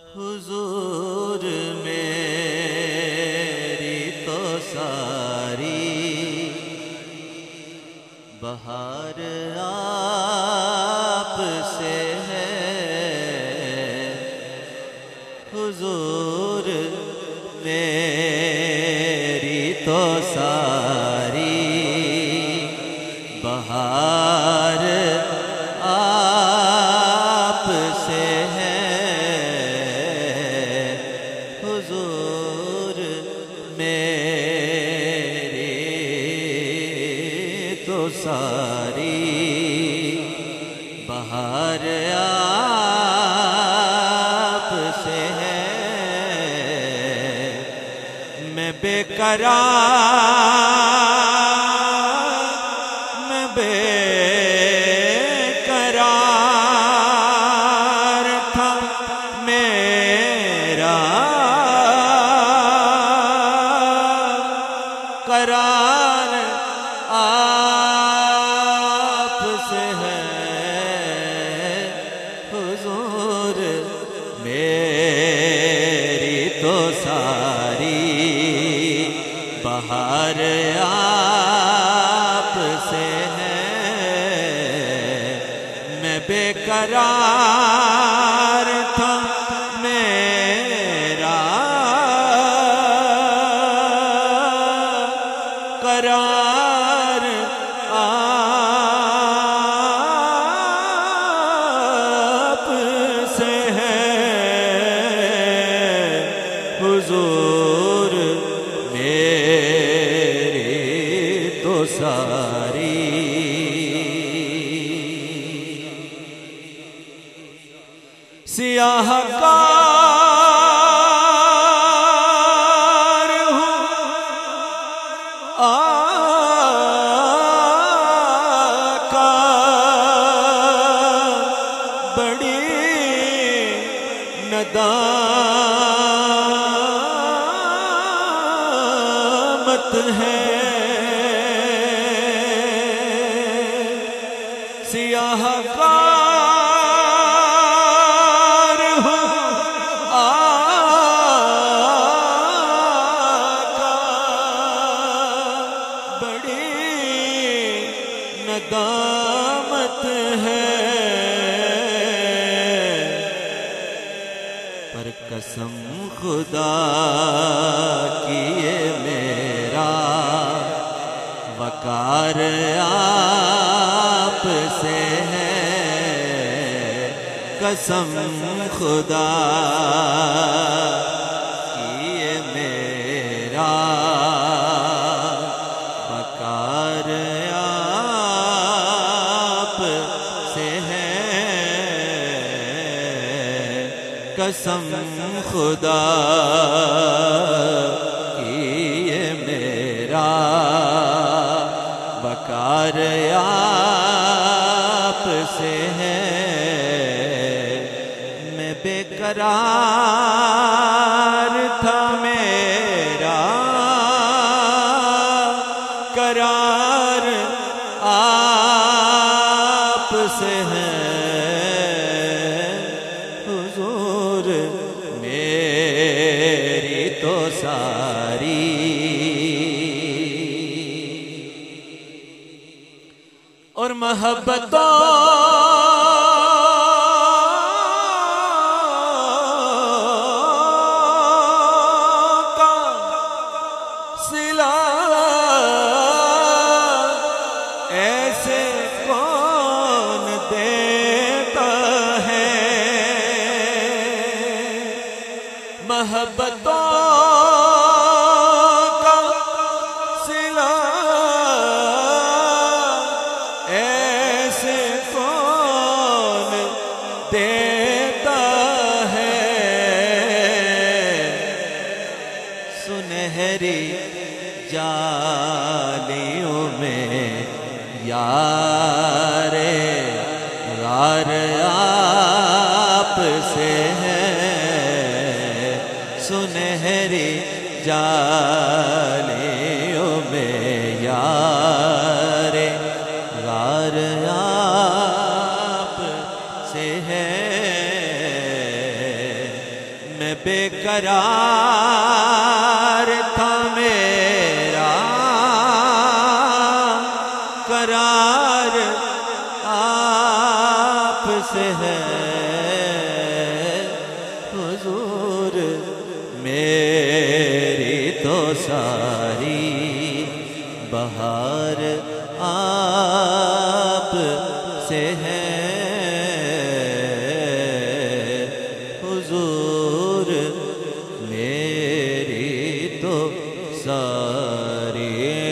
हुजूर मेरी तो सारी बहार आप से है। हुजूर मेरी तो सारी बहार आप से है। हुजूर मेरी तो सारी बहार आप से है। मैं बेकरार था मेरा करार आप से है। हुजूर मेरी तो सारी बहार आप से है। मैं बेकरार था मेरा करार आप से है। हुजूर मेरी तो सारी सियाहकार हूँ आका बड़ी नदामत है। सियाहकार हूँ आका बड़ी नदामत है। पर कसम खुदा की ये मेरा वकार आप से है। कसम खुदा की ये मेरा वकार आप से है। कसम खुदा की ये मेरा वकार आप से है। मैं बेकरार था मेरा करार आप से है। हुजूर मेरी तो सारी और मोहब्बतों का सिला ऐसे कौन देता है। मोहब्बतों का सिला ऐसे कौन देता है। सुनहरी जालियों में यारे यार आप से है। सुनहरी जालियों में यारे यार आप से है। बेकरार था मेरा करार आपसे है हुजूर, मेरी तो सारी बहार आप से है हुजूर, मेरी तो सारी